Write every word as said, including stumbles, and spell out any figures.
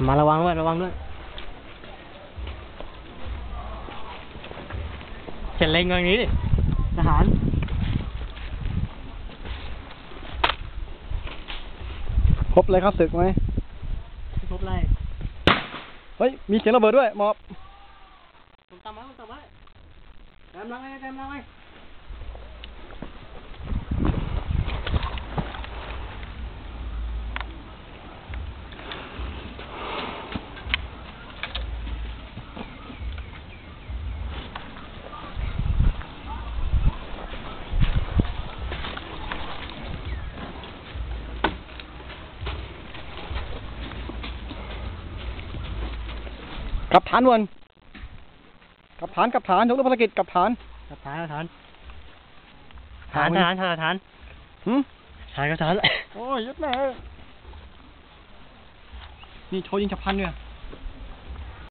มาระวังด้วยระวังด้วยเข็นเล็งอย่างนี้ดิทหารครบเลยครับศึกไหมครบเลยเฮ้ยมีเสียงระเบิดด้วยหมอบผมตามไว้ผมตามไว้เต็มลังไว้เต็มลังไว้กับฐานวนกับฐานกับฐานยกเลิกภารกิจกับฐานกับฐานกับฐานฐานฐานฐานฐานหืมฐานกับฐานโอ้ยยัดแม่นี่โชว์ยิงฉับพลันเนี่ย